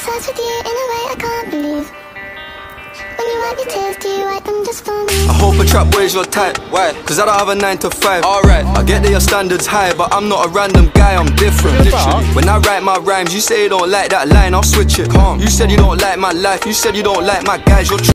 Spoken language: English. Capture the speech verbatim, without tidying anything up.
obsessed with you in a way I can't believe. When you wipe your tears, do you wipe them just for me? I hope a trap boy's your type. Why? Cause I don't have a nine to five. Alright, I get that your standards high, but I'm not a random guy, I'm different. Literally. When I write my rhymes, you say you don't like that line, I'll switch it. Calm. You said you don't like my life, you said you don't like my guys, you're